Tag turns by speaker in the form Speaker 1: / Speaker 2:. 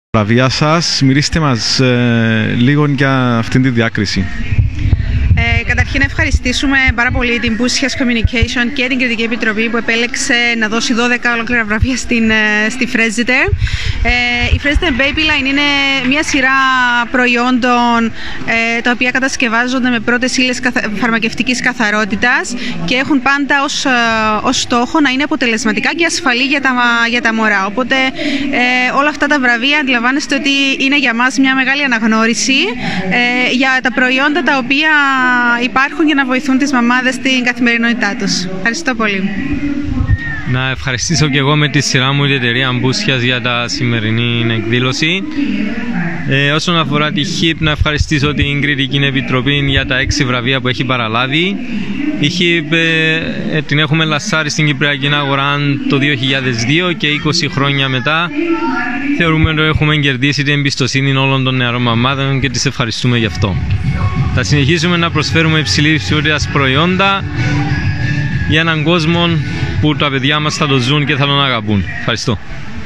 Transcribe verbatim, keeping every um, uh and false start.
Speaker 1: Βραβεία σας, μυρίστε μας ε, λίγο για αυτήν τη διάκριση.
Speaker 2: Ε, καταρχήν να ευχαριστήσουμε πάρα πολύ την Boosthias Communication και την Κριτική Επιτροπή που επέλεξε να δώσει δώδεκα ολόκληρα βραβεία στην, στη Fraser. Ε, η Fraser Babyline είναι μια σειρά προϊόντων ε, τα οποία κατασκευάζονται με πρώτες ύλες καθα, φαρμακευτικής καθαρότητας και έχουν πάντα ως, ως στόχο να είναι αποτελεσματικά και ασφαλή για τα, για τα μωρά. Οπότε ε, όλα αυτά τα βραβεία αντιλαμβάνεστε ότι είναι για μας μια μεγάλη αναγνώριση ε, για τα προϊόντα τα οποία υπάρχουν για να βοηθούν τις μαμάδες στην καθημερινότητά τους. Ευχαριστώ πολύ.
Speaker 3: Να ευχαριστήσω και εγώ με τη σειρά μου την εταιρεία Boosthias για τα σημερινή εκδήλωση. Ε, όσον αφορά τη χιπ, να ευχαριστήσω την Κριτική Επιτροπή για τα έξι βραβεία που έχει παραλάβει. Η χιπ ε, την έχουμε λασάρει στην Κυπριακή αγορά το δύο χιλιάδες δύο και είκοσι χρόνια μετά θεωρούμε ότι έχουμε κερδίσει την εμπιστοσύνη όλων των νεαρών μαμάδων και τις ευχαριστούμε γι' αυτό. Θα συνεχίσουμε να προσφέρουμε υψηλής ποιότητας προϊόντα για έναν κόσμο που τα παιδιά μας θα το ζουν και θα τον αγαπούν. Ευχαριστώ.